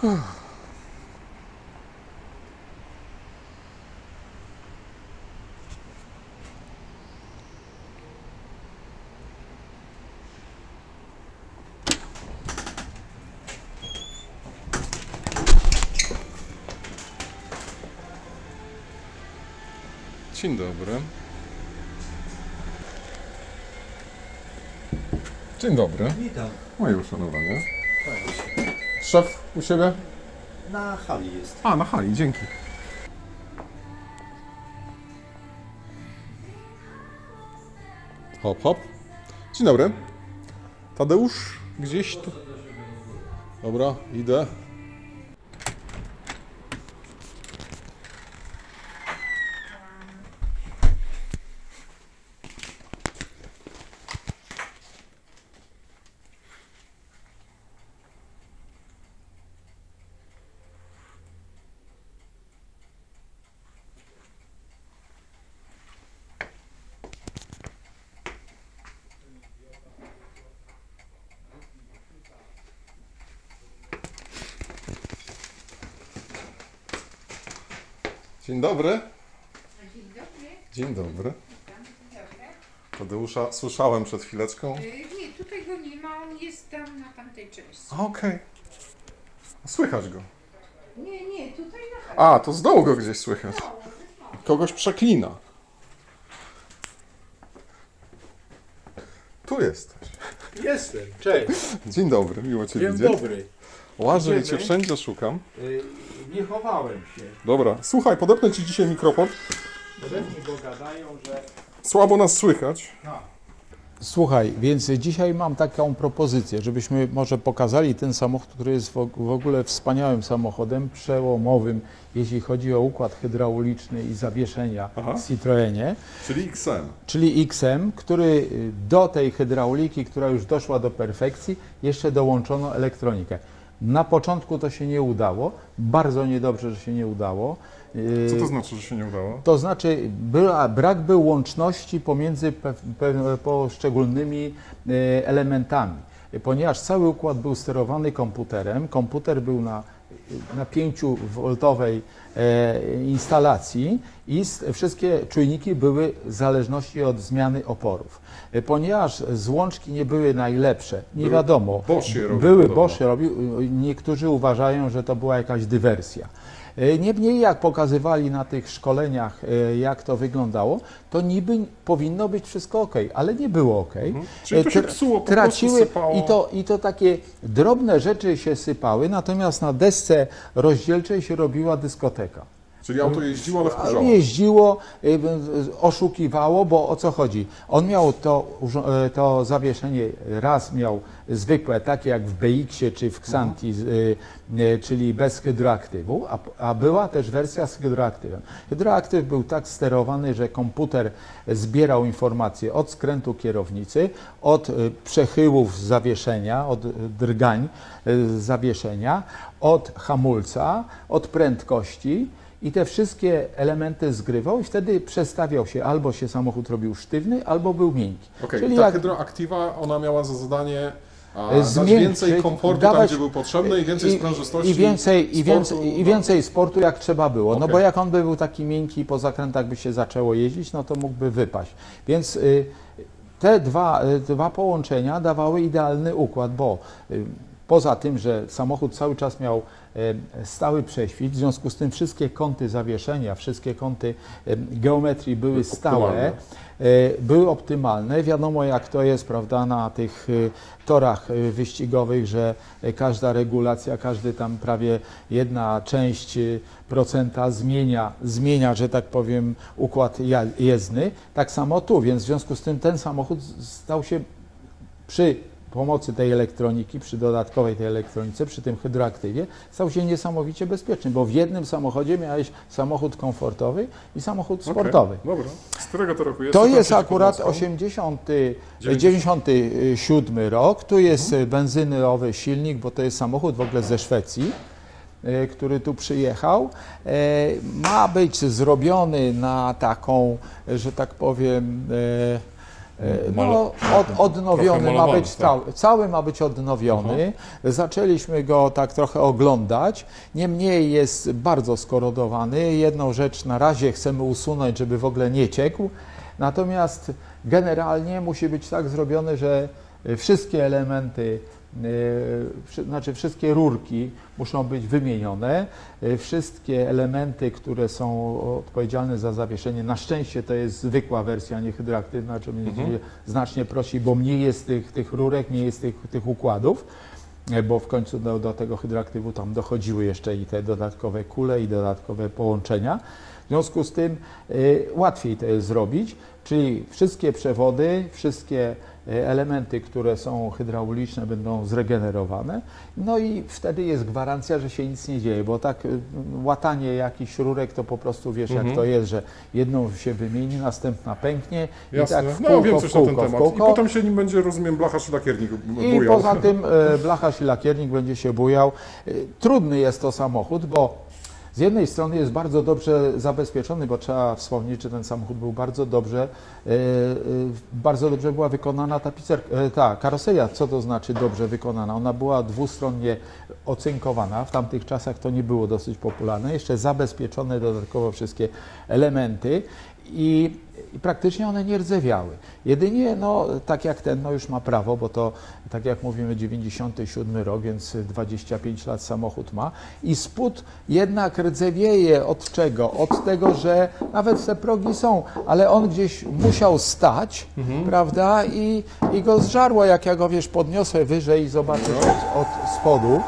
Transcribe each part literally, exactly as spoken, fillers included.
Dzień dobry. Dzień dobry. Witam. Moje uszanowanie. Szef u siebie? Na hali jest. A, na hali, dzięki. Hop, hop. Dzień dobry. Tadeusz gdzieś tu. Dobra, idę. Dzień dobry. Dzień dobry. Dzień dobry. Tadeusza słyszałem przed chwileczką. Nie, tutaj go nie ma, on jest tam na tamtej części. Okej. Okay. Słychać go. Nie, nie, tutaj na hali. A, to z dołu go gdzieś słychać. Kogoś przeklina. Tu jesteś. Jestem, cześć. Dzień dobry, miło Cię Dzień widzieć. dobry. Łażę i Cię Idziemy. wszędzie szukam. Y, nie chowałem się. Dobra, słuchaj, podepnę Ci dzisiaj mikrofon. Pewnie go gadają, że... Słabo nas słychać. Słuchaj, więc dzisiaj mam taką propozycję, żebyśmy może pokazali ten samochód, który jest w ogóle wspaniałym samochodem, przełomowym, jeśli chodzi o układ hydrauliczny i zawieszenia Aha. w Citroenie, Czyli X M. czyli X M, który do tej hydrauliki, która już doszła do perfekcji, jeszcze dołączono elektronikę. Na początku to się nie udało, bardzo niedobrze, że się nie udało. Co to znaczy, że się nie udało? To znaczy, była, brak był łączności pomiędzy pe, pe, poszczególnymi e, elementami, ponieważ cały układ był sterowany komputerem. Komputer był na, na pięciowoltowej e, instalacji i s, wszystkie czujniki były w zależności od zmiany oporów. E, ponieważ złączki nie były najlepsze, nie Były, wiadomo, Bosch je robił były podobno. Bosch je robił, niektórzy uważają, że to była jakaś dywersja. Niemniej jak pokazywali na tych szkoleniach, jak to wyglądało, to niby powinno być wszystko ok, ale nie było ok. Mhm. Czyli to się psuło, po Traciły prostu sypało. i to, i to takie drobne rzeczy się sypały, natomiast na desce rozdzielczej się robiła dyskoteka. Czyli auto jeździło, ale wkurzało. Jeździło, y, oszukiwało, bo o co chodzi? On miał to, urzo- to zawieszenie, raz miał zwykłe, takie jak w B X-ie czy w Xanti, y, y, czyli bez hydroaktywu, a, a była też wersja z hydroaktywem. Hydroaktyw był tak sterowany, że komputer zbierał informacje od skrętu kierownicy, od y, przechyłów zawieszenia, od y, drgań y, zawieszenia, od hamulca, od prędkości. I te wszystkie elementy zgrywał i wtedy przestawiał się, albo się samochód robił sztywny, albo był miękki. Okej, Czyli ta jak hydroaktywa, ona miała za zadanie a, dać zmiękczyć, więcej komfortu tam, dawać- gdzie był potrzebny i więcej sprężystości. I więcej, i, sportu, więcej, i no. więcej sportu jak trzeba było. No Okej. bo jak on by był taki miękki i po zakrętach by się zaczęło jeździć, no to mógłby wypaść. Więc y, te dwa, y, dwa połączenia dawały idealny układ, bo y, poza tym, że samochód cały czas miał e, stały prześwit, w związku z tym wszystkie kąty zawieszenia, wszystkie kąty e, geometrii były stałe, Optymalne. e, były optymalne. Wiadomo jak to jest, prawda, na tych e, torach e, wyścigowych, że e, każda regulacja, każdy tam prawie jedna część e, procenta zmienia, zmienia, że tak powiem, układ ja- jezdny. Tak samo tu, więc w związku z tym ten samochód stał się przy pomocy tej elektroniki, przy dodatkowej tej elektronice, przy tym hydroaktywie, stał się niesamowicie bezpieczny, bo w jednym samochodzie miałeś samochód komfortowy i samochód Okej, sportowy. Dobra. Z którego to roku jest? To Co tam jest się akurat podniosło? osiemdziesiąty, dziewięćdziesiąty siódmy rok, tu jest benzynowy silnik, bo to jest samochód w ogóle ze Szwecji, e, który tu przyjechał. E, Ma być zrobiony na taką, że tak powiem, e, No, od, odnowiony ma malowany, być tak. cały, cały ma być odnowiony. Zaczęliśmy go tak trochę oglądać, niemniej jest bardzo skorodowany. Jedną rzecz na razie chcemy usunąć, żeby w ogóle nie ciekł, natomiast generalnie musi być tak zrobiony, że wszystkie elementy, Yy, znaczy wszystkie rurki muszą być wymienione, yy, wszystkie elementy, które są odpowiedzialne za zawieszenie, na szczęście to jest zwykła wersja, nie hydroaktywna, czy będzie Mhm. znacznie prościej, bo mniej jest tych, tych rurek, mniej jest tych, tych układów, yy, bo w końcu do, do tego hydroaktywu tam dochodziły jeszcze i te dodatkowe kule i dodatkowe połączenia. W związku z tym yy, łatwiej to jest zrobić, czyli wszystkie przewody, wszystkie elementy, które są hydrauliczne, będą zregenerowane, no i wtedy jest gwarancja, że się nic nie dzieje, bo tak łatanie jakichś rurek to po prostu wiesz Mhm. jak to jest, że jedną się wymieni, następna pęknie Jasne. i tak w No kółko, wiem w coś na ten kółko, w temat. I kółko. potem się nim będzie, rozumiem, blacharz i lakiernik I bujał. poza tym e, blacharz i lakiernik będzie się bujał. E, Trudny jest to samochód, bo z jednej strony jest bardzo dobrze zabezpieczony, bo trzeba wspomnieć, że ten samochód był bardzo dobrze, e, e, bardzo dobrze była wykonana tapicerka, e, ta karoseria. Co to znaczy dobrze wykonana? Ona była dwustronnie ocynkowana, w tamtych czasach to nie było dosyć popularne, jeszcze zabezpieczone dodatkowo wszystkie elementy i, i praktycznie one nie rdzewiały. Jedynie, no, tak jak ten, no już ma prawo, bo to, tak jak mówimy, dziewięćdziesiąty siódmy rok, więc dwadzieścia pięć lat samochód ma i spód jednak rdzewieje od czego? Od tego, że nawet te progi są, ale on gdzieś musiał stać, Mhm. prawda, i, i go zżarło, jak ja go, wiesz, podniosę wyżej i zobaczę od, od spodu,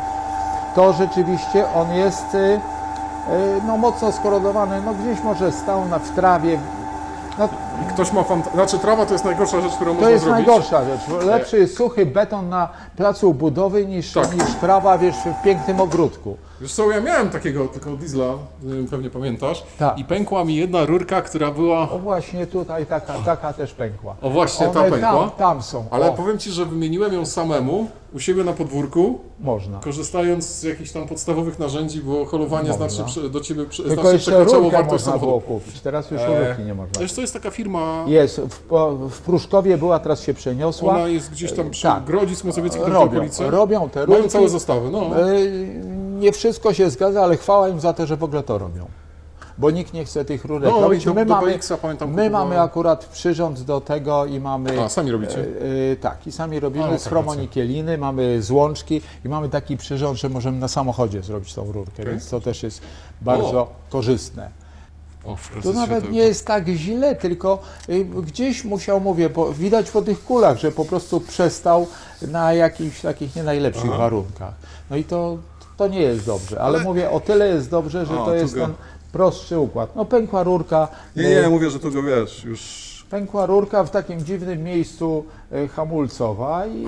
to rzeczywiście on jest y, y, no, mocno skorodowany, no gdzieś może stał na, w trawie. No, Ktoś ma fant... Znaczy trawa to jest najgorsza rzecz, którą to można jest zrobić. najgorsza rzecz. Lepszy jest suchy beton na placu budowy niż, Tak. niż trawa, wiesz, w pięknym ogródku. Wiesz co, ja miałem takiego, takiego diesla, nie wiem, pewnie pamiętasz, Tak. i pękła mi jedna rurka, która była... O właśnie tutaj taka, taka też pękła. O właśnie, ta One pękła. Tam, tam są. Ale O, powiem Ci, że wymieniłem ją samemu u siebie na podwórku, można. korzystając z jakichś tam podstawowych narzędzi, bo holowanie Można. znacznie prze- do Ciebie prze- Tylko znacznie jeszcze przekraczało rurkę wartość można było samochodu. kupić. Teraz już E, rurki nie można. Wiesz, to jest taka firma, Jest, w, po- w Pruszkowie była, teraz się przeniosła. ona jest gdzieś tam przy Tak. Grodzisk Mazowiecki, w Robią, okolicy. robią te Mają rurki. całe zestawy, no. E, Nie wszystko się zgadza, ale chwała im za to, że w ogóle to robią. Bo nikt nie chce tych rurek No i robić. do, My, do mamy, B X a pamiętam my kupowałem. mamy akurat przyrząd do tego i mamy... A, sami robicie? E, e, tak, i sami robimy A, no z tak, chromonikieliny, mamy złączki i mamy taki przyrząd, że możemy na samochodzie zrobić tą rurkę, Okej. więc to też jest bardzo O. korzystne. O, w To precyzji nawet to- nie jest tak źle, tylko y, gdzieś musiał, mówię, bo widać po tych kulach, że po prostu przestał na jakichś takich nie najlepszych Aha. warunkach. No i to, to nie jest dobrze, ale, Ale- mówię, o tyle jest dobrze, że A, to tu jest go- ten prostszy układ. No pękła rurka, Nie, y, nie, mówię, że to go wiesz, już... pękła rurka w takim dziwnym miejscu y, hamulcowa i,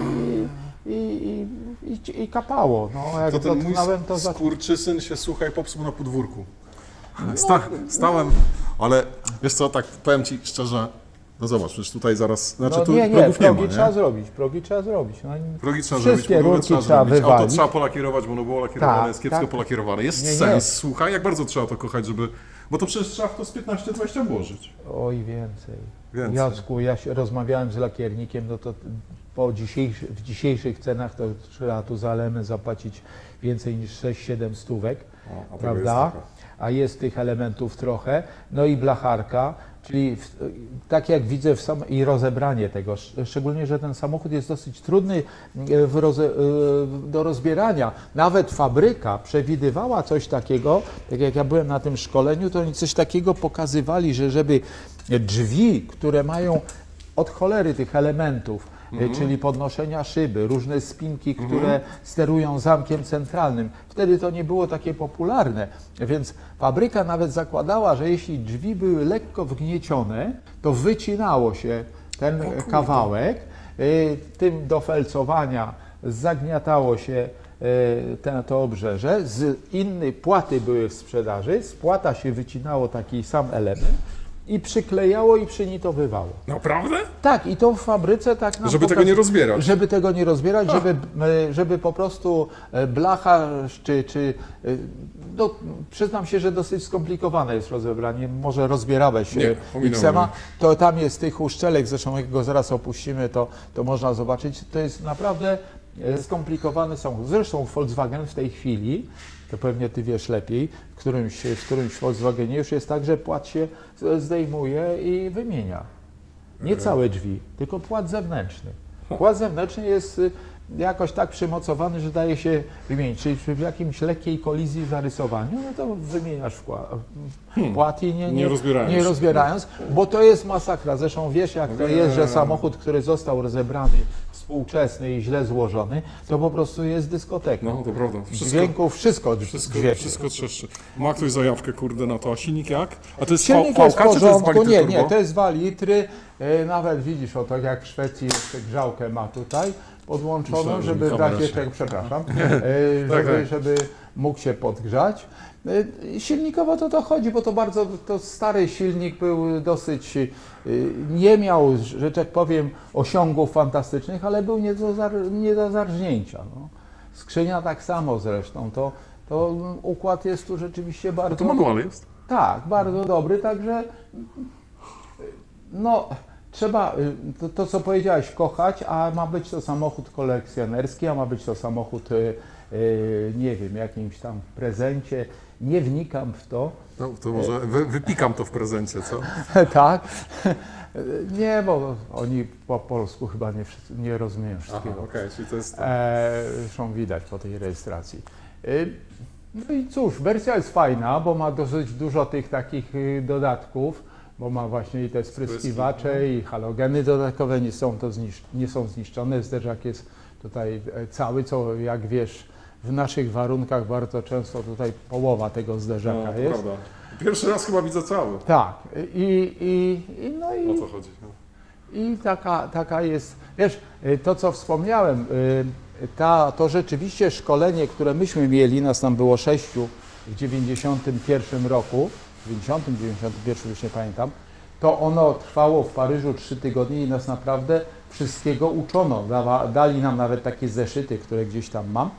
i, i, i, i kapało. No, jak To ten mój dotknąłem, to za... skurczysyn się, słuchaj, popsuł na podwórku. Sta, stałem, ale wiesz co, tak powiem Ci szczerze, no zobacz, przecież tutaj zaraz, znaczy No tu nie, nie, progów nie progi ma, trzeba nie? zrobić, progi trzeba zrobić. No, Progi trzeba wszystkie zrobić, rurki trzeba, trzeba zrobić, auto wywalić. trzeba polakierować, bo ono było lakierowane, Tak, jest kiepsko tak. polakierowane. Jest Nie, nie. sens, słuchaj, jak bardzo trzeba to kochać, żeby... Bo to przecież trzeba w to z piętnaście dwadzieścia włożyć. Oj, więcej. Więcej. Jacku, ja się rozmawiałem z lakiernikiem, no to po dzisiejszy, w dzisiejszych cenach to trzeba tu za element zapłacić więcej niż sześć siedem stówek, O, a tego prawda? jest taka. A jest tych elementów trochę. No i blacharka, czyli w, tak jak widzę w sam, i rozebranie tego, sz- szczególnie, że ten samochód jest dosyć trudny e, w roze, e, do rozbierania. Nawet fabryka przewidywała coś takiego, tak jak ja byłem na tym szkoleniu, to oni coś takiego pokazywali, że żeby drzwi, które mają od cholery tych elementów, Mhm. y, czyli podnoszenia szyby, różne spinki, które sterują zamkiem centralnym. Wtedy to nie było takie popularne, więc fabryka nawet zakładała, że jeśli drzwi były lekko wgniecione, to wycinało się ten kurde. kawałek, y, tym do felcowania zagniatało się y, te, to obrzeże, z innej płaty były w sprzedaży, z płata się wycinało taki sam element i przyklejało i przynitowywało. Naprawdę? Tak, i to w fabryce tak nam Żeby tego pokaz- nie rozbierać. Żeby tego nie rozbierać, żeby, e, żeby po prostu e, blacha czy, czy e, no, przyznam się, że dosyć skomplikowane jest rozebranie. Może rozbierałeś Nie, e, ominąłem. X-Ema, to tam jest tych uszczelek, zresztą jak go zaraz opuścimy, to, to można zobaczyć. To jest naprawdę e, skomplikowany samochód. Zresztą Volkswagen w tej chwili, to pewnie ty wiesz lepiej, w którymś, w którymś Volkswagenie już jest tak, że płat się zdejmuje i wymienia. Nie całe drzwi, tylko płat zewnętrzny. Płat zewnętrzny jest y, jakoś tak przymocowany, że daje się wymienić. Czyli przy jakimś lekkiej kolizji, zarysowaniu, no to wymieniasz wkład, płat i nie, nie, Nie rozbierając. nie rozbierając, bo to jest masakra. Zresztą wiesz, jak to jest, że samochód, który został rozebrany, współczesny i źle złożony, to po prostu jest dyskoteką. No, to prawda. Wszystko, Dźwięków, wszystko, wszystko, dźwięki. wszystko trzeszczy. Ma ktoś zajawkę, kurde, na to, a silnik jak? A to jest Silnik V- jest w V K, czy to jest porządku, dwa litry nie, nie, turbo? to jest dwa litry, e, nawet widzisz, o tak jak w Szwecji jeszcze grzałkę ma tutaj podłączoną, Myślałem, że żeby mi w kamera razie się- czego, przepraszam, e, Tak, żeby, tak. żeby mógł się podgrzać. E, Silnikowo to to chodzi, bo to bardzo, to stary silnik był dosyć, e, nie miał, że tak powiem, osiągów fantastycznych, ale był nie do, zar, nie do zarżnięcia. No. Skrzynia tak samo zresztą, to, to układ jest tu rzeczywiście bardzo... A to manual jest? Tak, bardzo dobry, także no trzeba y, to, to co powiedziałeś kochać, a ma być to samochód kolekcjonerski, a ma być to samochód y, y, nie wiem, jakimś tam prezencie, nie wnikam w to, No, to może wy, wypikam to w prezencie, co? tak, nie, bo oni po polsku chyba nie, wszyscy- nie rozumieją Aha, wszystkiego. okej, czyli to jest... E, zresztą widać po tej rejestracji. Y, No i cóż, wersja jest fajna, bo ma dosyć dużo tych takich y, dodatków, bo ma właśnie i te spryskiwacze i halogeny dodatkowe, nie są, to zniszc- nie są zniszczone. Zderzak jest tutaj e, cały, co jak wiesz, w naszych warunkach bardzo często tutaj połowa tego No, zderzaka to jest. prawda. Pierwszy raz chyba widzę cały. Tak, i, i, i, no i, O co chodzi? No. i taka, taka jest, wiesz, y, to co wspomniałem, y, ta, to rzeczywiście szkolenie, które myśmy mieli, nas tam było sześciu w dziewięćdziesiątym pierwszym roku, w dziewięćdziesiątym, dziewięćdziesiątym pierwszym, już nie pamiętam, to ono trwało w Paryżu trzy tygodnie i nas naprawdę wszystkiego uczono. Dawa, dali nam nawet takie zeszyty, które gdzieś tam mam.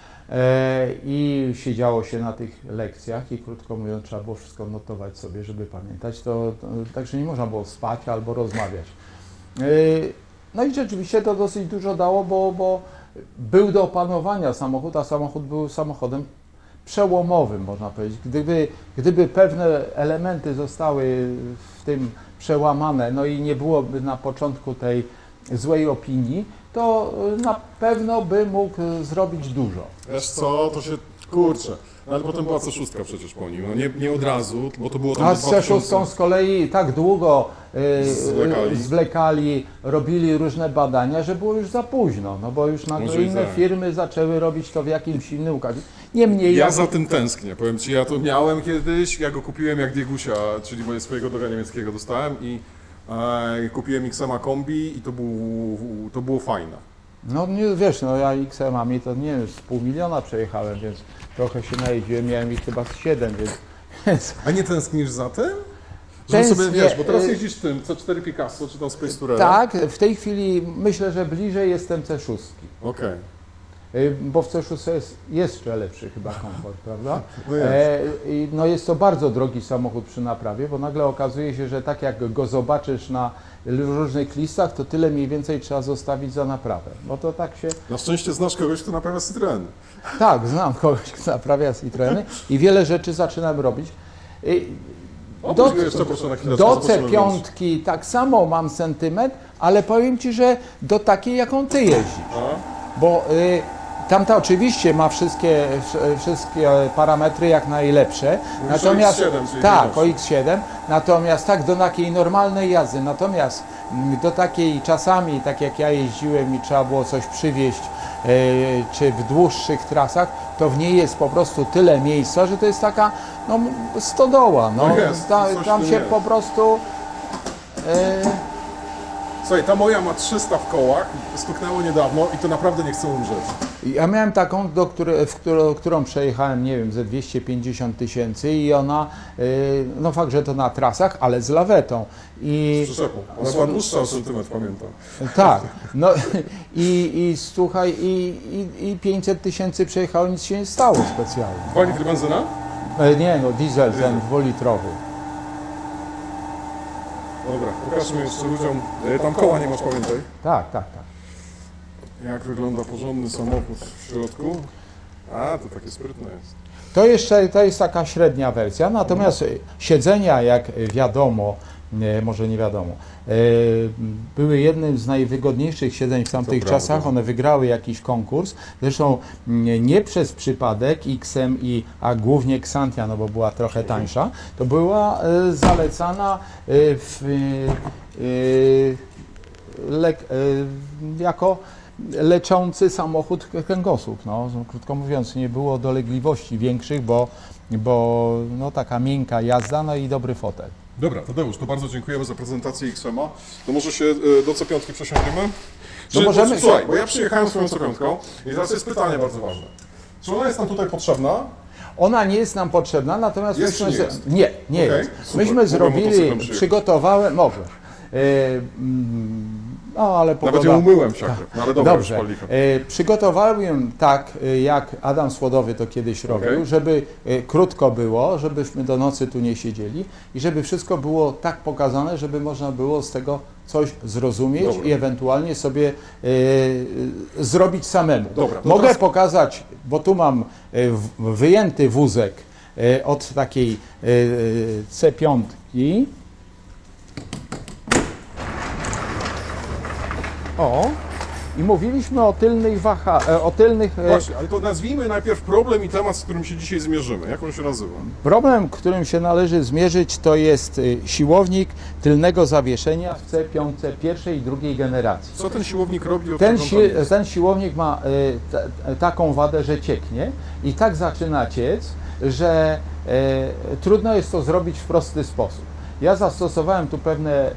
E, I siedziało się na tych lekcjach i krótko mówiąc trzeba było wszystko notować sobie, żeby pamiętać. To, to, także nie można było spać albo rozmawiać. E, no i rzeczywiście to dosyć dużo dało, bo, bo był do opanowania samochód, a samochód był samochodem przełomowym, można powiedzieć. Gdyby, gdyby pewne elementy zostały w tym przełamane, no i nie byłoby na początku tej złej opinii, to na pewno by mógł zrobić dużo. Wiesz co, to się, kurczę, no ale potem była C sześć przecież po nim, no nie, nie od razu, bo to było tam A do z C sześć z kolei tak długo y, Zwlekali. zwlekali, robili różne badania, że było już za późno, no bo już nagle Może i inne tak. firmy zaczęły robić to w jakimś innym układzie. Niemniej Ja jak- za tym tęsknię, powiem Ci, ja to miałem kiedyś, ja go kupiłem jak Diegusia, czyli moje swojego droga niemieckiego dostałem i e, kupiłem X-Ema kombi i to, był, to było fajne. No nie, wiesz, no ja X-Emami to nie wiem, z pół miliona przejechałem, więc trochę się najeździłem, miałem ich chyba z siedem, więc, więc A nie tęsknisz za tym? Że Tęsknię, sobie, wiesz, bo teraz y- jeździsz tym C cztery Picasso, czy tam Space Tourer. tak, w tej chwili myślę, że bliżej jestem C sześć. Okej. Y, Bo w C sześć jest jeszcze lepszy chyba komfort, prawda? No jest. E, i no jest to bardzo drogi samochód przy naprawie, bo nagle okazuje się, że tak jak go zobaczysz na różnych listach, to tyle mniej więcej trzeba zostawić za naprawę. Bo to tak się... Na szczęście znasz kogoś, kto naprawia Citroeny. Tak, znam kogoś, kto naprawia Citroeny i wiele rzeczy zaczynam robić. Y, Opuść go jeszcze proszę na chwilę. do zobaczymy C pięć tak samo mam sentyment, ale powiem Ci, że do takiej, jaką Ty jeździsz. A? Bo y, tamta oczywiście ma wszystkie, wsz- wszystkie parametry jak najlepsze. Mówisz Natomiast o X siedem, czyli tak, najlepsze. o X siedem. Natomiast tak do takiej normalnej jazdy. Natomiast mm, do takiej czasami, tak jak ja jeździłem i trzeba było coś przywieźć, y, czy w dłuższych trasach, to w niej jest po prostu tyle miejsca, że to jest taka no, stodoła. No, No jest, ta, coś tam tu się jest. po prostu. y, Słuchaj, ta moja ma trzysta w kołach, stuknęło niedawno i to naprawdę nie chcę umrzeć. Ja miałem taką, do której, w którą, którą przejechałem, nie wiem, ze dwieście pięćdziesiąt tysięcy i ona, y, no fakt, że to na trasach, ale z lawetą. I, Z przyczepą. Ona była dłuższa o centymetr, pamiętam. tak, no i, i słuchaj, i, i, i pięćset tysięcy przejechałem, nic się nie stało specjalnie. Dwa litry benzyna? E, nie, no diesel ten dwulitrowy. Dobra, pokażmy jeszcze ludziom. E, Tam koła nie masz, pamiętaj. Tak, tak, tak. Jak wygląda porządny samochód w środku. A, to takie sprytne jest. To jeszcze to jest taka średnia wersja, natomiast siedzenia, jak wiadomo, nie, może nie wiadomo, e, były jednym z najwygodniejszych siedzeń w tamtych prawda. czasach. One wygrały jakiś konkurs, zresztą nie, nie przez przypadek X M I, a głównie Xantia, no bo była trochę tańsza, to była e, zalecana e, w, e, lek, e, jako leczący samochód kręgosłup. No, krótko mówiąc, nie było dolegliwości większych, bo, bo no, taka miękka jazda, no i dobry fotel. Dobra, Tadeusz, to bardzo dziękujemy za prezentację X M a. To może się e, do C pięć przesiądziemy? Czy, No możemy Słuchaj, się- bo ja przyjechałem swoją C pięć i teraz jest pytanie bardzo ważne. Czy ona jest nam tutaj potrzebna? Ona nie jest nam potrzebna, natomiast Jest myśmy... czy nie z- jest? nie, nie Okej, jest. super. Myśmy Mogę zrobili, motocyklem przyjechać. przygotowałem, może. E, mm, no, ale pogoda... Nawet ją umyłem siakrę, no ale dobra, Dobrze. już paliłem. E, przygotowałem tak, e, jak Adam Słodowy to kiedyś robił, Okej. żeby e, krótko było, żebyśmy do nocy tu nie siedzieli i żeby wszystko było tak pokazane, żeby można było z tego coś zrozumieć Dobra. i ewentualnie sobie e, e, zrobić samemu. Dobra, to Mogę teraz- pokazać, bo tu mam e, w- wyjęty wózek e, od takiej e, C pięć. O, i mówiliśmy o tylnych waha, e, o tylnych... e, Właśnie, ale to nazwijmy najpierw problem i temat, z którym się dzisiaj zmierzymy. Jak on się nazywa? Problem, którym się należy zmierzyć, to jest y, siłownik tylnego zawieszenia w C pięć pierwszej i drugiej generacji. Co ten siłownik robi? Od Ten, czego si on tam jest? ten siłownik ma y, t, taką wadę, że cieknie i tak zaczyna ciec, że y, trudno jest to zrobić w prosty sposób. Ja zastosowałem tu pewne y,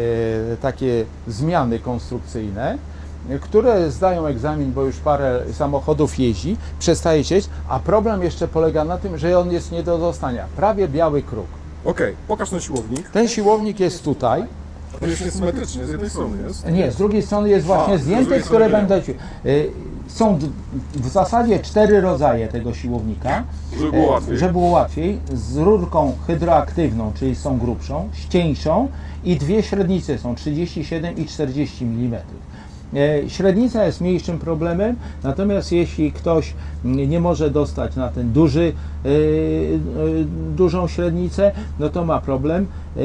takie zmiany konstrukcyjne, które zdają egzamin, bo już parę samochodów jeździ, przestaje cieć, a problem jeszcze polega na tym, że on jest nie do dostania. Prawie biały kruk. Okej, pokaż ten siłownik. Ten siłownik jest tutaj. On jest symetrycznie, z jednej strony jest. Nie, z drugiej strony jest właśnie A, z zdjęty, drugiej które strony będę... y, Są d- w zasadzie cztery rodzaje tego siłownika. Żeby było e, łatwiej. Żeby było łatwiej. Z rurką hydroaktywną, czyli z tą grubszą, z cieńszą i dwie średnice są trzydzieści siedem i czterdzieści milimetrów. E, Średnica jest mniejszym problemem, natomiast jeśli ktoś mm, nie może dostać na ten duży, e, e, dużą średnicę, no to ma problem. E,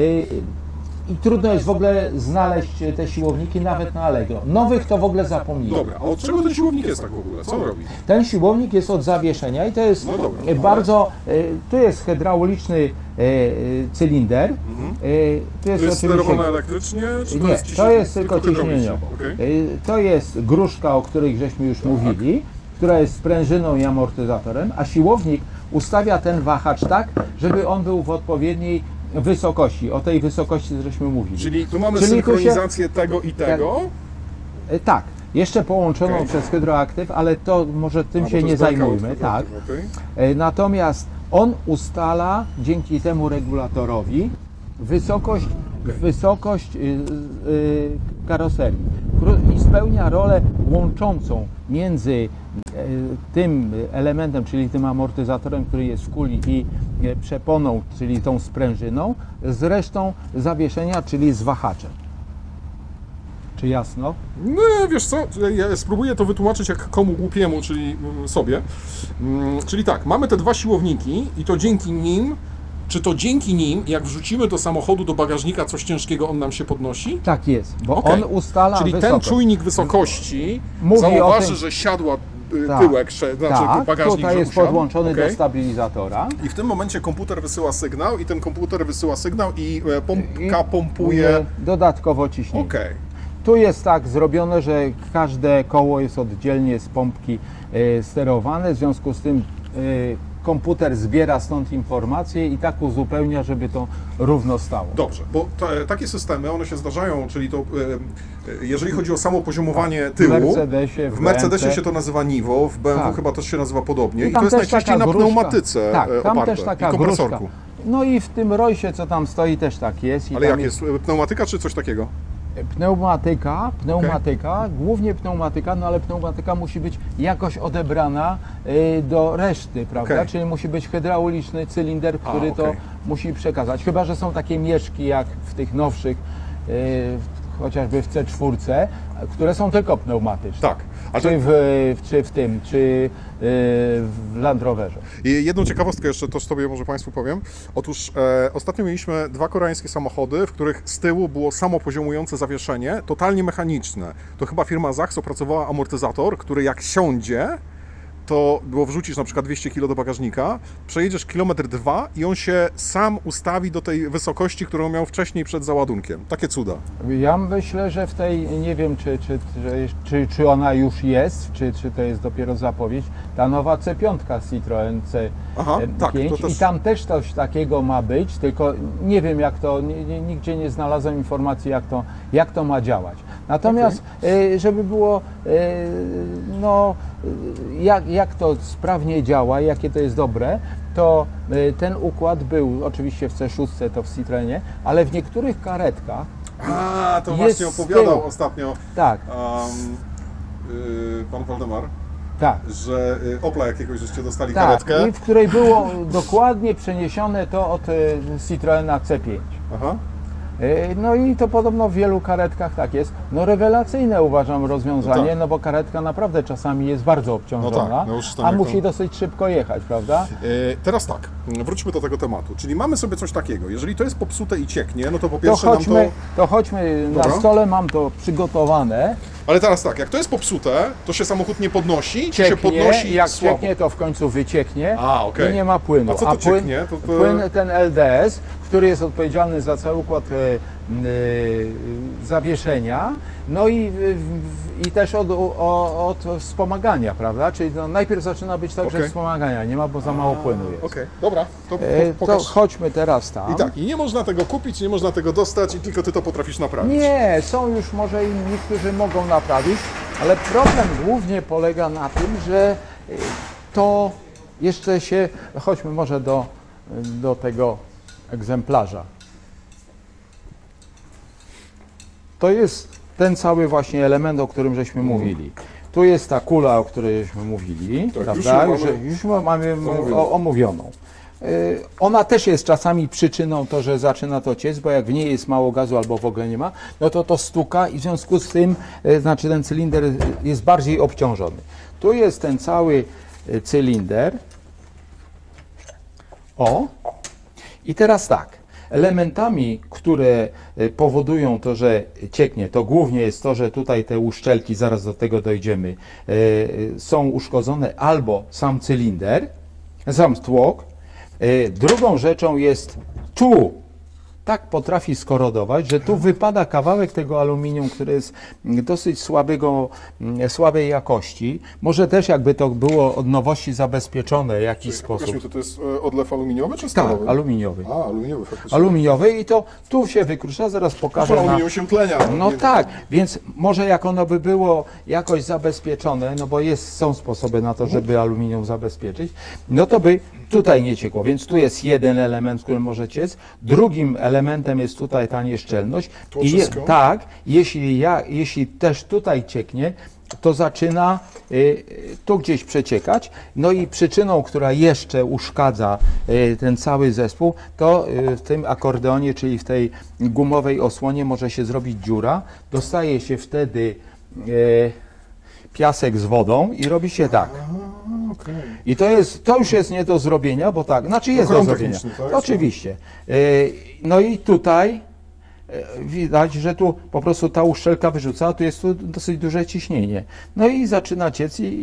I trudno jest w ogóle znaleźć te siłowniki nawet na Allegro. Nowych to w ogóle zapomnijmy. Dobra, a od czego ten siłownik jest tak w ogóle? Co on robi? Ten siłownik jest od zawieszenia i to jest No dobra, e, bardzo, e, tu jest hydrauliczny e, e, cylinder, e, tu jest, To jest oczywiście, sterowane elektrycznie? Czy to nie, jest to ciśnienie? jest tylko hydraulicznie? ciśnieniowo. Okej. E, To jest gruszka, o której żeśmy już mówili, która jest sprężyną i amortyzatorem, a siłownik ustawia ten wahacz tak, żeby on był w odpowiedniej wysokości, o tej wysokości żeśmy mówili. Czyli tu mamy Czyli tu się- synchronizację tego i tego. E, Tak, jeszcze połączoną Okej. przez hydroaktyw, ale to może tym A, bo się to nie jest blackout, zajmujmy. Tak. okej. E, Natomiast on ustala dzięki temu regulatorowi wysokość, wysokość y, y, karoserii Kró- i spełnia rolę łączącą między y, tym elementem, czyli tym amortyzatorem, który jest w kuli i y, przeponą, czyli tą sprężyną, z resztą zawieszenia, czyli z wahaczem. Czy jasno? No wiesz co, ja spróbuję to wytłumaczyć jak komu głupiemu, czyli mm, sobie. Mm, Czyli tak, mamy te dwa siłowniki i to dzięki nim, czy to dzięki nim, jak wrzucimy do samochodu, do bagażnika coś ciężkiego, on nam się podnosi? Tak jest, bo Okej. on ustala Czyli ten wysokość. czujnik wysokości Mówi o zauważy, tym- że siadła y, Tak. tyłek, sze- znaczy Tak, bagażnik, tutaj że jest usiadł. podłączony Okej. do stabilizatora. I w tym momencie komputer wysyła sygnał i ten komputer wysyła sygnał i e, I pompka pompuje. dodatkowo ciśnienie. Okej. Tu jest tak zrobione, że każde koło jest oddzielnie z pompki e, sterowane, w związku z tym e, komputer zbiera stąd informacje i tak uzupełnia, żeby to równo stało. Dobrze, bo te, takie systemy, one się zdarzają, czyli to, e, e, jeżeli chodzi o samo poziomowanie tyłu, Mercedesie, w w Mercedesie B M C. się to nazywa Nivo, w B M W Tak. chyba też się nazywa podobnie I i tam to jest też najczęściej taka na gruszka. pneumatyce Tak, e, tam oparte też taka i kompresorku. gruszka. No i w tym Rojsie, co tam stoi, też tak jest. I Ale tam jak jest? Pneumatyka czy coś takiego? Pneumatyka, pneumatyka, głównie pneumatyka, no ale pneumatyka musi być jakoś odebrana y, do reszty, prawda? Okay. Czyli musi być hydrauliczny cylinder, który A, okay. to musi przekazać. Chyba że są takie mieszki jak w tych nowszych, y, chociażby w C cztery, które są tylko pneumatyczne. Tak. A Czy to... w, czy w tym, czy y, w Land Roverze. I jedną ciekawostkę jeszcze też sobie może Państwu powiem. Otóż e, ostatnio mieliśmy dwa koreańskie samochody, w których z tyłu było samopoziomujące zawieszenie, totalnie mechaniczne. To chyba firma Zachs opracowała amortyzator, który jak siądzie, to było wrzucisz na przykład dwieście kilo do bagażnika, przejedziesz kilometr dwa i on się sam ustawi do tej wysokości, którą miał wcześniej przed załadunkiem. Takie cuda. Ja myślę, że w tej, nie wiem czy, czy, czy, czy, czy ona już jest, czy, czy to jest dopiero zapowiedź, ta nowa C pięć Citroen C Aha, tak, pięć to też... i tam też coś takiego ma być, tylko nie wiem jak to, nie, nie, nigdzie nie znalazłem informacji jak to, jak to ma działać. Natomiast okay. żeby było, no, jak, jak to sprawnie działa, jakie to jest dobre, to ten układ był oczywiście w C sześć, to w Citroenie, ale w niektórych karetkach. A, to właśnie opowiadał ostatnio tak. um, yy, pan Waldemar, tak. że yy, Opla jakiegoś żeście dostali tak, karetkę. I w której było dokładnie przeniesione to od y, Citroena C pięć. Aha. No i to podobno w wielu karetkach tak jest. No rewelacyjne uważam rozwiązanie, no, tak. no bo karetka naprawdę czasami jest bardzo obciążona, no tak, no już tam a jako... musi dosyć szybko jechać, prawda? Yy, teraz tak, wróćmy do tego tematu. Czyli mamy sobie coś takiego, jeżeli to jest popsute i cieknie, no to po pierwsze to chodźmy, nam to... To chodźmy, Dobra. na stole mam to przygotowane. Ale teraz tak, jak to jest popsute, to się samochód nie podnosi, Cieknie, czy się podnosi jak słabo? cieknie, to w końcu wycieknie A, okay. i nie ma płynu. A co to a płyn, cieknie? To, to... płyn ten L D S, który jest odpowiedzialny za cały układ e, e, zawieszenia, no i, i też od, o, od wspomagania, prawda? Czyli no, najpierw zaczyna być tak, okay. że wspomagania nie ma, bo za mało płynu jest. Okej, okay. Dobra, to, e, po, to chodźmy teraz tam. I tak, i nie można tego kupić, nie można tego dostać i tylko Ty to potrafisz naprawić. Nie, są już może i niektórzy mogą naprawić, ale problem głównie polega na tym, że to jeszcze się, chodźmy może do, do tego egzemplarza. To jest ten cały właśnie element, o którym żeśmy mm. mówili. Tu jest ta kula, o której żeśmy mówili, tak, prawda? Już, mamy, już, już mamy omówioną. omówioną. Ona też jest czasami przyczyną to, że zaczyna to ciec, bo jak w niej jest mało gazu albo w ogóle nie ma, no to to stuka i w związku z tym, znaczy ten cylinder jest bardziej obciążony. Tu jest ten cały cylinder. O. I teraz tak. Elementami, które powodują to, że cieknie, to głównie jest to, że tutaj te uszczelki, zaraz do tego dojdziemy, są uszkodzone albo sam cylinder, sam tłok. Drugą rzeczą jest tu tak potrafi skorodować, że tu wypada kawałek tego aluminium, które jest dosyć słabego, słabej jakości. Może też jakby to było od nowości zabezpieczone w jakiś Czyli, sposób. Pokaż mi, to, to jest odlew aluminiowy czy stalowy? Tak, aluminiowy. A, aluminiowy faktycznie. Aluminiowy i to tu się wykrusza, zaraz pokażę. No, aluminium się tlenia. No tak, więc może jak ono by było jakoś zabezpieczone, no bo jest, są sposoby na to, żeby aluminium zabezpieczyć, no to by tutaj nie ciekło, więc tu jest jeden element, który może ciec. Drugim elementem jest tutaj ta nieszczelność. To I je, wszystko? tak, jeśli, ja, jeśli też tutaj cieknie, to zaczyna y, tu gdzieś przeciekać. No i przyczyną, która jeszcze uszkadza y, ten cały zespół, to y, w tym akordeonie, czyli w tej gumowej osłonie może się zrobić dziura. Dostaje się wtedy y, piasek z wodą i robi się tak. A, okay. I to jest, to już jest nie do zrobienia, bo tak, znaczy jest do zrobienia. Tak? Oczywiście. Y, no i tutaj widać, że tu po prostu ta uszczelka wyrzuca, a tu jest tu dosyć duże ciśnienie. No i zaczyna ciec i,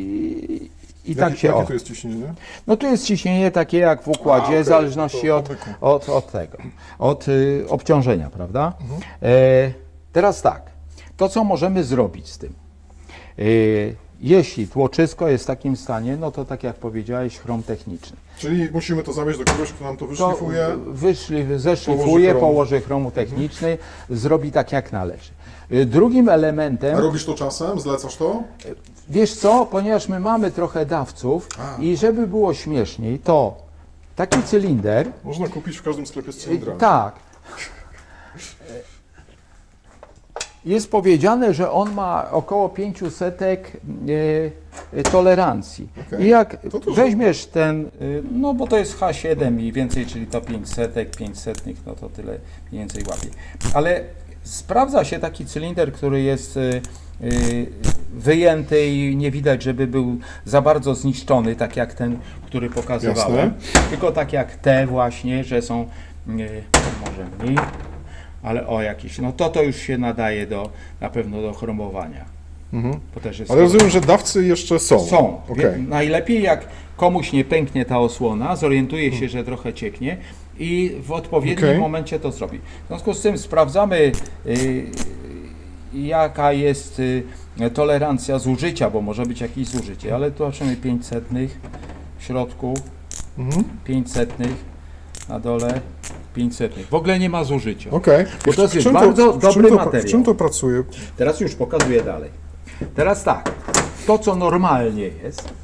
i Jakie, tak się... Jakie o. to jest ciśnienie? No tu jest ciśnienie takie jak w układzie, A, okay. w zależności to, od, od, od tego, od y, obciążenia, prawda? Mhm. E, teraz tak, to co możemy zrobić z tym? E, jeśli tłoczysko jest w takim stanie, no to tak jak powiedziałeś, chrom techniczny. Czyli musimy to zawieźć do kogoś, kto nam to wyszlifuje? To wyszli, zeszlifuje, położy, położy chromu techniczny, mhm. zrobi tak jak należy. Drugim elementem... A robisz to czasem? Zlecasz to? Wiesz co, ponieważ my mamy trochę dawców A. i żeby było śmieszniej, to taki cylinder... Można kupić w każdym sklepie z cylindrami. Tak. jest powiedziane, że on ma około pięćset e, e, tolerancji. Okej. I jak To dużo. weźmiesz ten, e, no bo to jest H siedem mniej więcej, czyli to pięćset, pięćset, no to tyle mniej więcej łapie. Ale sprawdza się taki cylinder, który jest e, e, wyjęty i nie widać, żeby był za bardzo zniszczony, tak jak ten, który pokazywałem. Jasne. Tylko tak jak te właśnie, że są, e, może mniej, ale o jakieś, no to to już się nadaje do, na pewno do chromowania. Mhm. Bo też jest Ale rozumiem, że dawcy jeszcze są. Są. Okej. Wie- Najlepiej jak komuś nie pęknie ta osłona, zorientuje się, że trochę cieknie i w odpowiednim Okej. momencie to zrobi. W związku z tym sprawdzamy, y, jaka jest y, tolerancja zużycia, bo może być jakieś zużycie, ale tu zobaczymy pięćset w środku, Mhm. pięćset na dole, pięćset. W ogóle nie ma zużycia. Okej. Bo to jest W czym bardzo w dobry czym to, materiał. W czym to pracuje? Teraz już pokazuję dalej. Teraz tak, to co normalnie jest,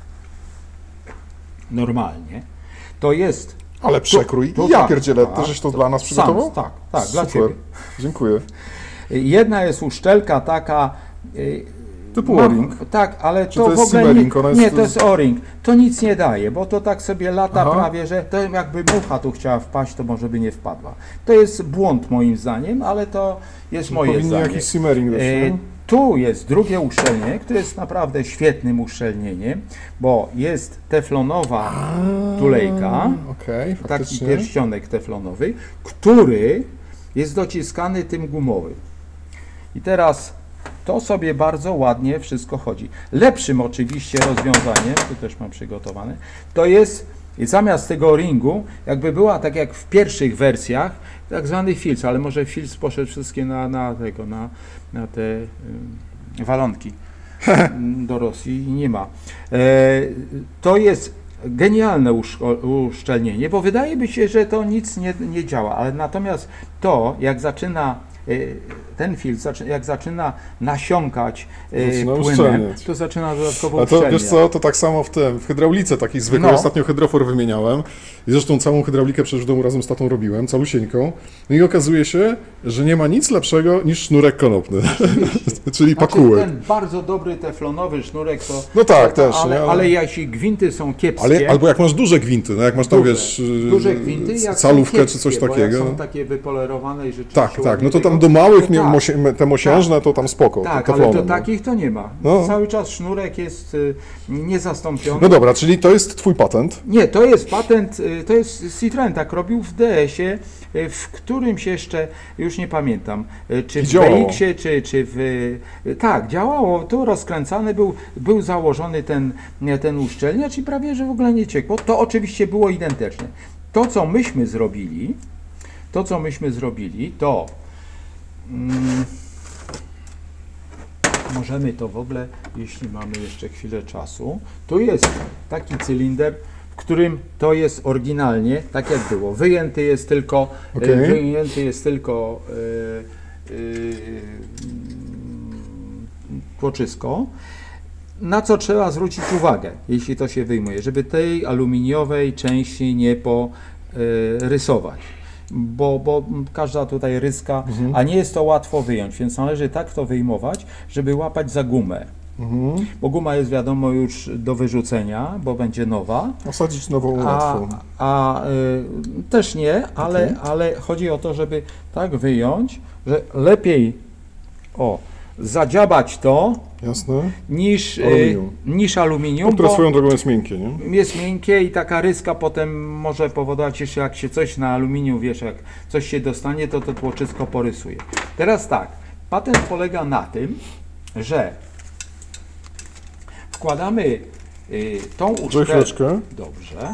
normalnie, to jest Ale przekrój. to ja tak, pierdzielę, tak, ty żeś to dla nas przygotował? sam, tak, tak, dla Super. Ciebie. Dziękuję. Jedna jest uszczelka taka, y, Typu mam- O-ring? Tak, ale Czy to, to jest w ogóle Simmering? Ona nie, jest- nie, to jest O-ring. To nic nie daje, bo to tak sobie lata Aha. prawie, że to jakby mucha tu chciała wpaść, to może by nie wpadła. To jest błąd moim zdaniem, ale to jest moje Powinni zdanie. jakiś simmering dać, E, nie? Tu jest drugie uszczelnienie, które jest naprawdę świetnym uszczelnieniem, bo jest teflonowa tulejka, Okej, taki faktycznie. pierścionek teflonowy, który jest dociskany tym gumowym. I teraz to sobie bardzo ładnie wszystko chodzi. Lepszym oczywiście rozwiązaniem, tu też mam przygotowane, to jest zamiast tego ringu, jakby była tak jak w pierwszych wersjach, tak zwany filc, ale może filc poszedł wszystkie na, na tego, na, na te y, walonki do Rosji i nie ma. E, to jest genialne uszko- uszczelnienie, bo wydaje mi się, że to nic nie, nie działa, ale natomiast to, jak zaczyna y, ten filtr, zaczy- jak zaczyna nasiąkać y, Zaczyna płynem, uszczelniać. to zaczyna dodatkowo A to uszczelniać. wiesz co, to tak samo w tym, w hydraulice takiej zwykłej, No. ostatnio hydrofor wymieniałem i zresztą całą hydraulikę przecież w domu razem z tatą robiłem, calusieńką. No i okazuje się, że nie ma nic lepszego niż sznurek konopny, czyli Znaczy, pakułek. ten bardzo dobry teflonowy sznurek to... No tak, to, też, Ale, nie? ale jeśli gwinty są kiepskie... Ale, albo jak masz duże gwinty, no jak masz tam, duże, wiesz, yy, duże gwinty, jak są calówkę kiepskie, czy coś bo takiego. Jak są takie wypolerowane i rzeczywiście... Tak, tak, no ładnie to tam wygląda, do małych, to mie- tak. mosie- te mosiężne, to tam spoko, Tak, to ale to teflonem, no. takich to nie ma. No. Cały czas sznurek jest y, niezastąpiony. No dobra, czyli to jest twój patent. Nie, to jest patent, y, to jest Citroen tak robił w D S-ie, y, w którymś jeszcze, już nie pamiętam, y, czy I w działało. B X-ie, czy, czy w... y, Tak, działało, tu rozkręcany był, był założony ten, nie, ten uszczelniacz i prawie, że w ogóle nie ciekło. To oczywiście było identyczne. To, co myśmy zrobili, to, co myśmy zrobili, to... Mm, możemy to w ogóle, jeśli mamy jeszcze chwilę czasu, tu jest taki cylinder, w którym to jest oryginalnie, tak jak było. Wyjęty jest tylko, Okej. e, wyjęty jest tylko e, e, tłoczysko. Na co trzeba zwrócić uwagę, jeśli to się wyjmuje, żeby tej aluminiowej części nie porysować. Bo, bo każda tutaj ryska, a nie jest to łatwo wyjąć, więc należy tak to wyjmować, żeby łapać za gumę. Mhm. Bo guma jest wiadomo już do wyrzucenia, bo będzie nowa. Osadzić nową A, łatwą. a y, też nie, ale, Okej. ale chodzi o to, żeby tak wyjąć, że lepiej o, zadziabać to Jasne. niż Aluminium. y, niż aluminium, Które bo swoją drogą jest miękkie, nie? jest miękkie i taka ryska potem może powodować jeszcze, jak się coś na aluminium, wiesz, jak coś się dostanie, to to tłoczysko porysuje. Teraz tak, patent polega na tym, że wkładamy y, tą Daj uszkę. chwileczkę. Dobrze.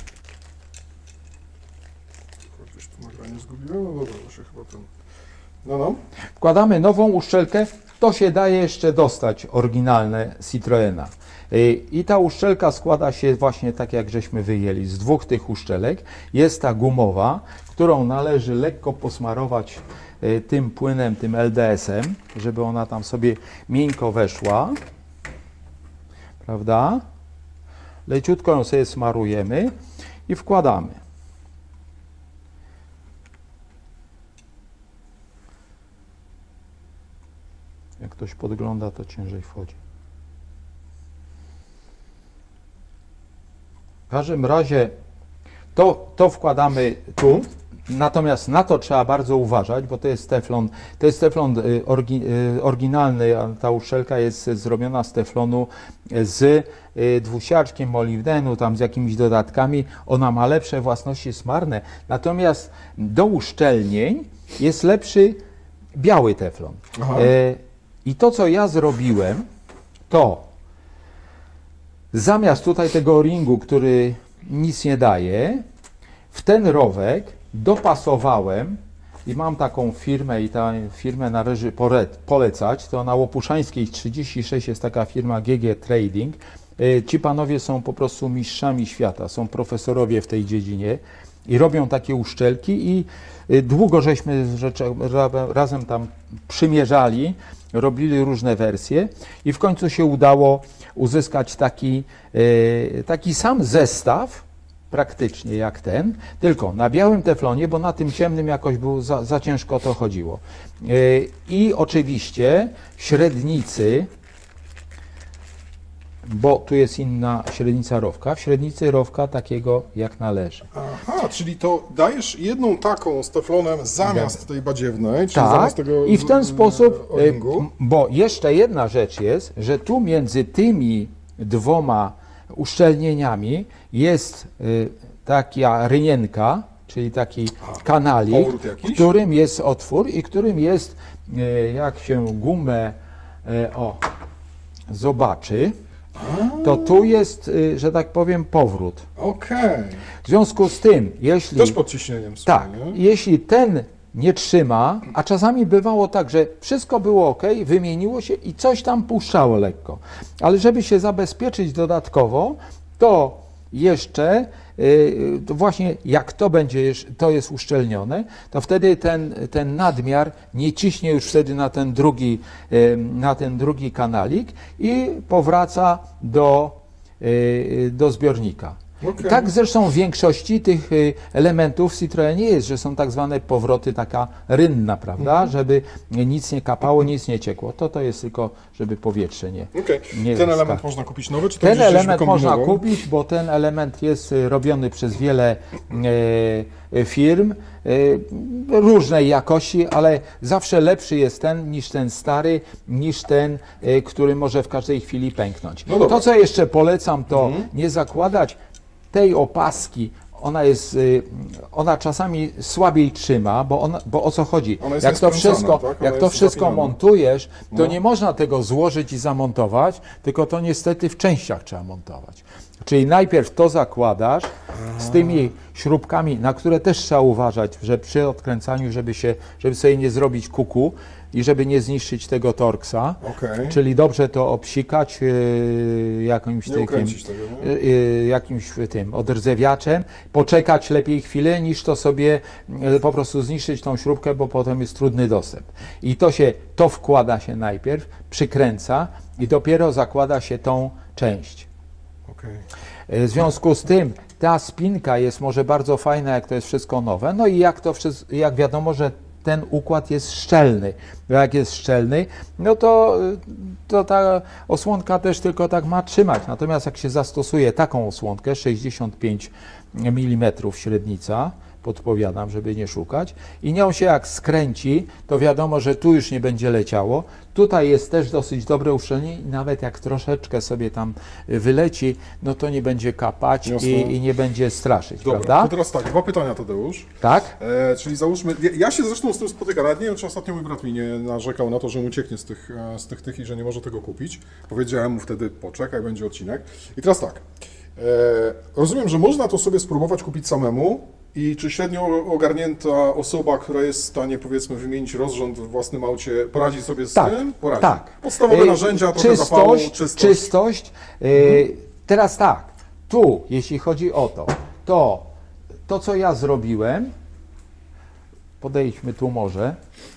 Gdzieś tu nagranie zgubiłem, no dobra, to się chyba ten... No, no. Wkładamy nową uszczelkę, to się daje jeszcze dostać oryginalne Citroena. Y, I ta uszczelka składa się właśnie tak, jak żeśmy wyjęli, z dwóch tych uszczelek. Jest ta gumowa, którą należy lekko posmarować y, tym płynem, tym L D S-em, żeby ona tam sobie miękko weszła. Prawda? Leciutko ją sobie smarujemy i wkładamy. Jak ktoś podgląda, to ciężej wchodzi. W każdym razie to, to wkładamy tu, natomiast na to trzeba bardzo uważać, bo to jest teflon, to jest teflon y, orgi, y, oryginalny, a ta uszczelka jest zrobiona z teflonu z y, dwusiarczkiem molibdenu, tam z jakimiś dodatkami. Ona ma lepsze własności smarne, natomiast do uszczelnień jest lepszy biały teflon. Y, I to, co ja zrobiłem, to zamiast tutaj tego ringu, który nic nie daje, w ten rowek dopasowałem i mam taką firmę i tę firmę należy polecać, to na Łopuszańskiej trzydzieści sześć jest taka firma G G Trading. Ci panowie są po prostu mistrzami świata, są profesorowie w tej dziedzinie i robią takie uszczelki i długo żeśmy razem tam przymierzali, robili różne wersje i w końcu się udało uzyskać taki, taki sam zestaw, praktycznie jak ten, tylko na białym teflonie, bo na tym ciemnym jakoś było za, za ciężko to chodziło. I oczywiście średnicy, bo tu jest inna średnica rowka, w średnicy rowka takiego jak należy. Aha, czyli to dajesz jedną taką z teflonem zamiast tej badziewnej, czyli Tak, zamiast tego i w ten z- sposób, o-ringu. y, bo jeszcze jedna rzecz jest, że tu między tymi dwoma uszczelnieniami jest y, taka rynienka, czyli taki kanalik, powrót jakiś? w którym jest otwór i którym jest, y, jak się gumę y, o, zobaczy, to tu jest, y, że tak powiem, powrót. Okej. W związku z tym, jeśli... Też pod ciśnieniem. Tak, słuchaj, nie? jeśli ten nie trzyma, a czasami bywało tak, że wszystko było ok, wymieniło się i coś tam puszczało lekko. Ale żeby się zabezpieczyć dodatkowo, to jeszcze yy, to właśnie jak to będzie, jeż- to jest uszczelnione, to wtedy ten, ten nadmiar nie ciśnie już wtedy na ten drugi, yy, na ten drugi kanalik i powraca do, yy, do zbiornika. Okej. Tak zresztą w większości tych y, elementów w Citroenie jest, że są tak zwane powroty taka rynna, prawda, Mhm. żeby nic nie kapało, nic nie ciekło. To to jest tylko, żeby powietrze nie... Okej. nie Ten element skacze. można kupić nowy, czy to Ten gdzieś element można wykombinował? kupić, bo ten element jest y, robiony przez wiele e, firm y, różnej jakości, ale zawsze lepszy jest ten niż ten stary, niż ten, y, który może w każdej chwili pęknąć. No dobra. To, co jeszcze polecam, to Mhm. nie zakładać tej opaski. Ona jest, y, ona czasami słabiej trzyma, bo, ona, bo o co chodzi? Ona jest Jak to nieskręcana, wszystko, tak? Ona jak to jest wszystko zapinana. montujesz, to No. nie można tego złożyć i zamontować, tylko to niestety w częściach trzeba montować. Czyli najpierw to zakładasz z tymi śrubkami, na które też trzeba uważać, że przy odkręcaniu, żeby, się, żeby sobie nie zrobić kuku i żeby nie zniszczyć tego torksa. Okej. Czyli dobrze to obsikać yy, jakimś Nie takim, ukręcić tego, nie? yy, yy, jakimś tym odrdzewiaczem, poczekać lepiej chwilę, niż to sobie yy, po prostu zniszczyć tą śrubkę, bo potem jest trudny dostęp. I to się, to wkłada się najpierw, przykręca i dopiero zakłada się tą część. Okej. W związku z tym ta spinka jest może bardzo fajna, jak to jest wszystko nowe. No i jak to wszystko, jak wiadomo, że ten układ jest szczelny. Bo jak jest szczelny, no to, to ta osłonka też tylko tak ma trzymać. Natomiast jak się zastosuje taką osłonkę, sześćdziesiąt pięć milimetrów średnica, podpowiadam, żeby nie szukać, i nią się jak skręci, to wiadomo, że tu już nie będzie leciało. Tutaj jest też dosyć dobre uszczelnienie i nawet jak troszeczkę sobie tam wyleci, no to nie będzie kapać Jasne. i, i nie będzie straszyć, Dobra, prawda? to teraz tak, dwa pytania, Tadeusz. Tak? E, czyli załóżmy, ja, ja się zresztą z tym spotykam, nawet nie wiem, czy ostatnio mój brat mi nie narzekał na to, że mu ucieknie z tych, e, z tych, tych i że nie może tego kupić. Powiedziałem mu wtedy, poczekaj, będzie odcinek. I teraz tak, e, rozumiem, że można to sobie spróbować kupić samemu i czy średnio ogarnięta osoba, która jest w stanie, powiedzmy, wymienić rozrząd w własnym aucie, poradzi sobie z Tak, tym? Poradzi. tak. Podstawowe Y, narzędzia, trochę zapału, czystość, czystość. czystość. Y, Teraz tak, tu, jeśli chodzi o to, to, to co ja zrobiłem, podejdźmy tu może,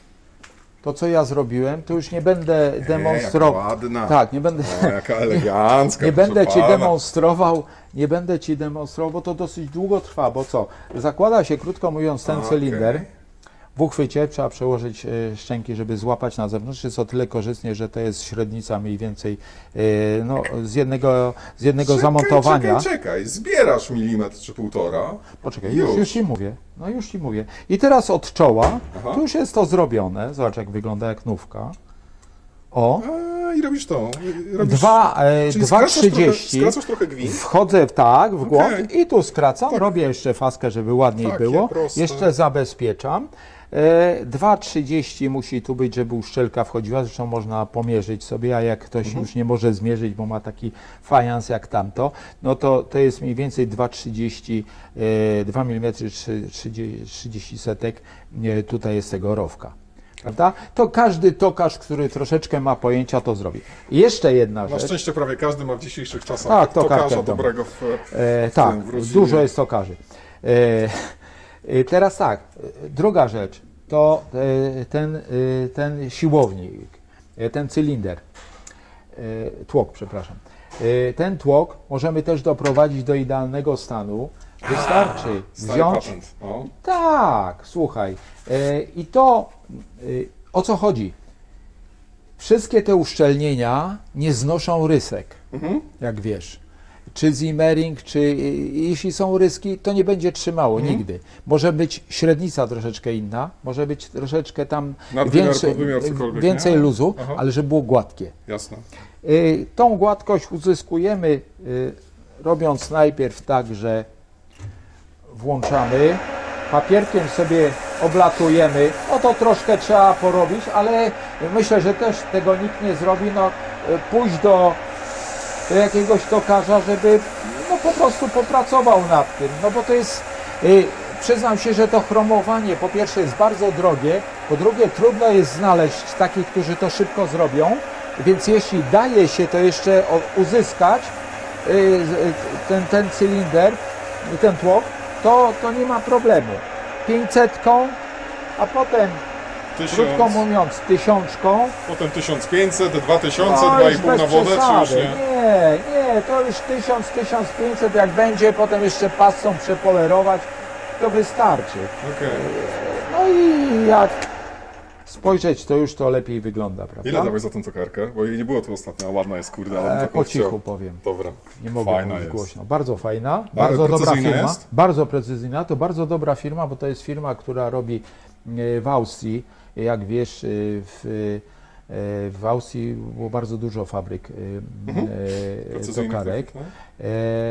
to co ja zrobiłem, to już nie będę demonstrował. ładna. Tak, nie będę. O, jaka elegancka. Nie proszę będę ci pana. demonstrował, nie będę ci demonstrował, bo to dosyć długo trwa, bo co? Zakłada się, krótko mówiąc, ten Okej. cylinder, W uchwycie trzeba przełożyć e, szczęki, żeby złapać na zewnątrz. Jest o tyle korzystnie, że to jest średnica mniej więcej e, no, z jednego, z jednego Czekaj, zamontowania. Czekaj, czekaj, zbierasz milimetr czy półtora. Poczekaj, już. już ci mówię. No już ci mówię. I teraz od czoła, Aha. tu już jest to zrobione. Zobacz, jak wygląda jak nówka. O, A, i robisz to. Robisz... dwa, e, Czyli dwa skracasz trochę, trzydzieści. skracasz trochę gwint. Wchodzę w tak, w głąb Okej. i tu skracam, Tak. robię jeszcze faskę, żeby ładniej Takie było. proste. Jeszcze zabezpieczam. E, dwa trzydzieści musi tu być, żeby uszczelka wchodziła, zresztą można pomierzyć sobie, a jak ktoś Mhm. już nie może zmierzyć, bo ma taki fajans jak tamto, no to to jest mniej więcej dwa trzydzieści, e, dwa milimetry trzydzieści setek, e, tutaj jest tego rowka. Prawda? To każdy tokarz, który troszeczkę ma pojęcia, to zrobi. I jeszcze jedna Na rzecz. szczęście prawie każdy ma w dzisiejszych czasach Tak, to tokarza kartę w domu. dobrego w, E, w tak, tym, w rodzinie. dużo jest tokarzy. E, e, teraz tak, e, druga rzecz to e, ten, e, ten siłownik, e, ten cylinder, e, tłok, przepraszam. E, ten tłok możemy też doprowadzić do idealnego stanu. Wystarczy Stary wziąć. patent. O. Tak, słuchaj. E, I to e, o co chodzi? Wszystkie te uszczelnienia nie znoszą rysek, Mhm. jak wiesz. Czy zimmering, czy y, jeśli są ryski, to nie będzie trzymało Mhm. nigdy. Może być średnica troszeczkę inna, może być troszeczkę tam Nadwymiar, więcej, podwymiar, cokolwiek, więcej nie? luzu, Aha. ale żeby było gładkie. Jasne. Y, tą gładkość uzyskujemy y, robiąc najpierw tak, że włączamy, papierkiem sobie oblatujemy, no to troszkę trzeba porobić, ale myślę, że też tego nikt nie zrobi, no y, pójść do do jakiegoś tokarza, żeby no po prostu popracował nad tym, no bo to jest, y, przyznam się, że to chromowanie po pierwsze jest bardzo drogie, po drugie trudno jest znaleźć takich, którzy to szybko zrobią, więc jeśli daje się to jeszcze o, uzyskać, y, y, ten, ten cylinder, y, ten tłok, to, to nie ma problemu. pięćsetką, a potem, krótko Tysiąc, mówiąc, tysiączką, potem tysiąc pięćset, dwa tysiące, no, dwa i już pół bez na wodę, czy już przesady. nie? Nie, nie, to już tysiąc, tysiąc pięćset jak będzie, potem jeszcze pastą przepolerować, to wystarczy. Okej. No i jak spojrzeć, to już to lepiej wygląda, prawda? Ile dałeś za tą tokarkę? Bo jej nie było tu ostatnio, a ładna jest, kurde, ale bym E, taką po cichu chciał. powiem. Dobra. Nie mogę Fajna mówić jest. głośno. Bardzo fajna, bardzo dobra precyzyjna firma. jest? Bardzo precyzyjna. To bardzo dobra firma, bo to jest firma, która robi e, w Austrii. Jak wiesz, e, w, e, w Austrii było bardzo dużo fabryk e, Mhm. e, Precyzyjnych tokarek. takich, no. E,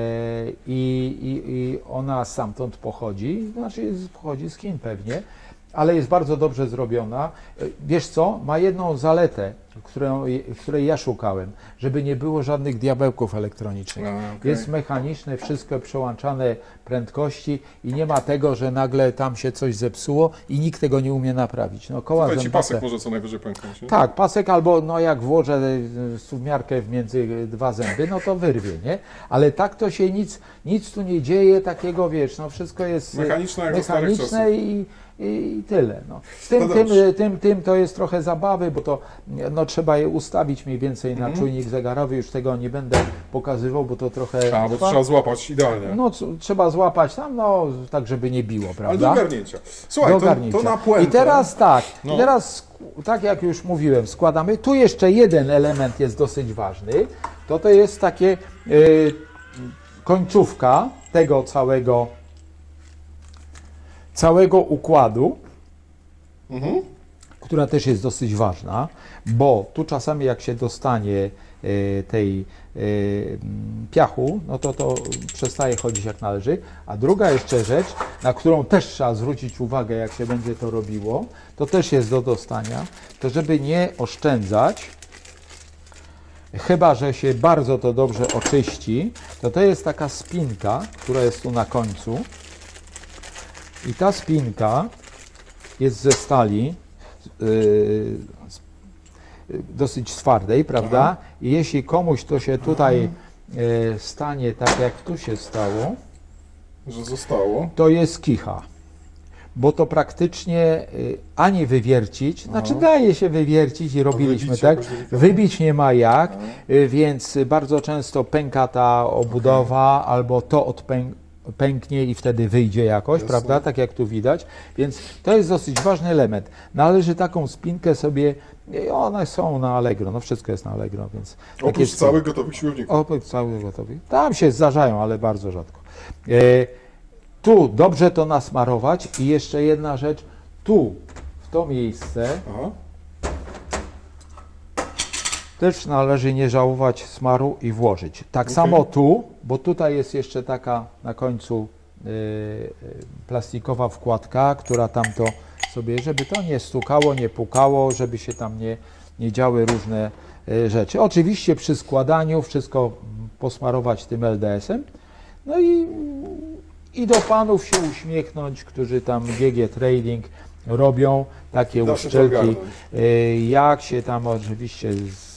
i, i, I ona stamtąd pochodzi, znaczy jest- pochodzi z Chin pewnie, ale jest bardzo dobrze zrobiona. E, Wiesz co, ma jedną zaletę, którą, której ja szukałem, żeby nie było żadnych diabełków elektronicznych. A, okej. Jest mechaniczne, wszystko przełączane prędkości i nie ma tego, że nagle tam się coś zepsuło i nikt tego nie umie naprawić. No, koła Tutaj ci zębate. pasek może co najwyżej pęknąć, nie? Tak, pasek albo no jak włożę y, suwmiarkę między dwa zęby, no to wyrwie, nie? Ale tak to się nic, nic tu nie dzieje takiego, wiesz, no wszystko jest y, Mechaniczne jak za starych mechaniczne i, i, i tyle. No. Z tym, No tym, dobrze. y, tym, tym to jest trochę zabawy, bo to no, trzeba je ustawić mniej więcej na Mhm. czujnik zegarowy, już tego nie będę pokazywał, bo to trochę A, bo trwa. trzeba złapać idealnie. No c- trzeba złapać tam, no tak żeby nie biło, Ale prawda? do ogarnięcia. Słuchaj, Do to, ogarnięcia. to na puentę. I teraz tak, No. i teraz sk- tak jak już mówiłem, składamy. Tu jeszcze jeden element jest dosyć ważny. To to jest takie y, końcówka tego całego całego układu, Mhm. która też jest dosyć ważna, bo tu czasami jak się dostanie y, tej y, mm, piachu, no to to przestaje chodzić jak należy. A druga jeszcze rzecz, na którą też trzeba zwrócić uwagę, jak się będzie to robiło, to też jest do dostania, to żeby nie oszczędzać, chyba że się bardzo to dobrze oczyści, to to jest taka spinka, która jest tu na końcu i ta spinka jest ze stali, yy, dosyć twardej, prawda? Aha. I jeśli komuś to się tutaj yy, stanie tak, jak tu się stało, Że zostało. to jest kicha. Bo to praktycznie y, ani wywiercić, znaczy daje się wywiercić i robiliśmy wybić tak, jakoś delikatnie? wybić nie ma jak, y, więc bardzo często pęka ta obudowa albo to odpęk, pęknie i wtedy wyjdzie jakoś, Jasne. prawda, tak jak tu widać, więc to jest dosyć ważny element. Należy taką spinkę sobie, i one są na Allegro, no wszystko jest na Allegro, więc... takie Oprócz spinki. całych gotowych siłowników. Oprócz całych gotowych. Tam się zdarzają, ale bardzo rzadko. E, tu dobrze to nasmarować i jeszcze jedna rzecz, tu, w to miejsce, Aha. też należy nie żałować smaru i włożyć. Tak Okej. samo tu, bo tutaj jest jeszcze taka na końcu y, y, plastikowa wkładka, która tam to sobie, żeby to nie stukało, nie pukało, żeby się tam nie, nie działy różne y, rzeczy. Oczywiście przy składaniu wszystko posmarować tym L D S-em. No i, i do panów się uśmiechnąć, którzy tam G G Trading robią takie Da się to uszczelki. ogarnąć. Y, Jak się tam oczywiście z,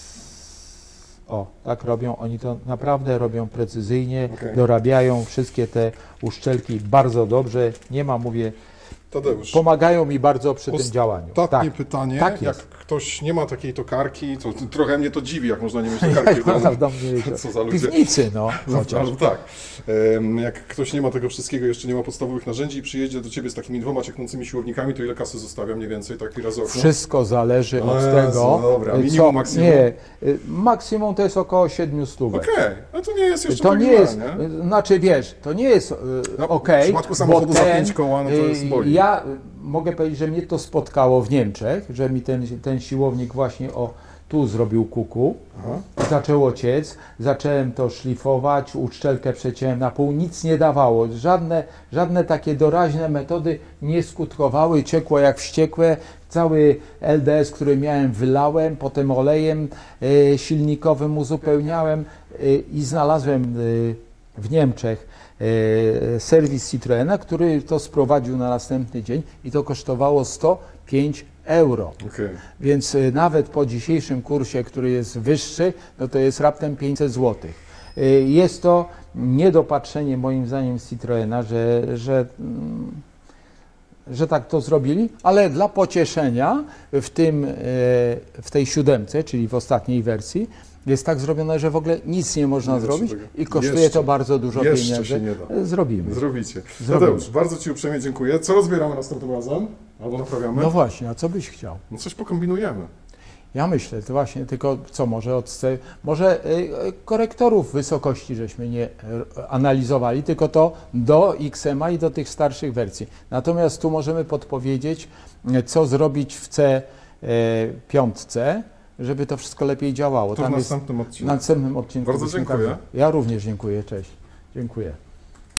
o, tak robią, oni to naprawdę robią precyzyjnie, Okej. dorabiają wszystkie te uszczelki bardzo dobrze, nie ma, mówię, Tadeusz, pomagają mi bardzo przy tym działaniu. ostatnie Tak, pytanie. tak Jak jest. ktoś nie ma takiej tokarki, to to trochę mnie to dziwi, jak można nie mieć tokarki w domu. Prawda, mnie Co za ludzie. piwnicy, no, No, chociaż. ale tak. Em, Jak ktoś nie ma tego wszystkiego, jeszcze nie ma podstawowych narzędzi i przyjedzie do Ciebie z takimi dwoma cieknącymi siłownikami, to ile kasy zostawia mniej więcej, tak raz okno? Wszystko zależy od Jezu, tego, dobra, co- minimum, maksimum? Nie, y, maksimum to jest około siedmiu stówek. Okej, no to nie jest jeszcze To tak nie źle, jest, nie? y, znaczy wiesz, to nie jest y, No, w okej, przypadku samochodu bo za ten, pięć koła, no to jest y, boli. Ja y, mogę powiedzieć, że mnie to spotkało w Niemczech, że mi ten, ten siłownik właśnie o tu zrobił kuku, Aha. zaczęło ciec, zacząłem to szlifować, uszczelkę przeciąłem na pół, nic nie dawało, żadne, żadne takie doraźne metody nie skutkowały, ciekło jak wściekłe, cały L D S, który miałem, wylałem, potem olejem e, silnikowym uzupełniałem e, i znalazłem e, w Niemczech e, serwis Citroena, który to sprowadził na następny dzień i to kosztowało sto pięć euro. Okej. Więc y, nawet po dzisiejszym kursie, który jest wyższy, no to jest raptem pięćset złotych. Y, Jest to niedopatrzenie moim zdaniem z Citroena, że, że, mm, że tak to zrobili, ale dla pocieszenia w, tym, y, w tej siódemce, czyli w ostatniej wersji, jest tak zrobione, że w ogóle nic nie można Nie da się zrobić tego. i kosztuje Jeszcze- to bardzo dużo jeszcze pieniędzy. się nie da. Y, Zrobimy. Zrobicie. Zrobimy. Tadeusz, bardzo Ci uprzejmie dziękuję. Co rozbieramy następnym razem? Albo naprawiamy? No właśnie, a co byś chciał? No coś pokombinujemy. Ja myślę, to właśnie tylko co może od sce- może y, y, korektorów wysokości żeśmy nie y, analizowali, tylko to do X M A i do tych starszych wersji. Natomiast tu możemy podpowiedzieć, y, co zrobić w C pięć, żeby to wszystko lepiej działało. To w Tam jest następnym w odcinku. następnym odcinku. Bardzo byśmy dziękuję. Tak, ja również dziękuję, cześć. Dziękuję.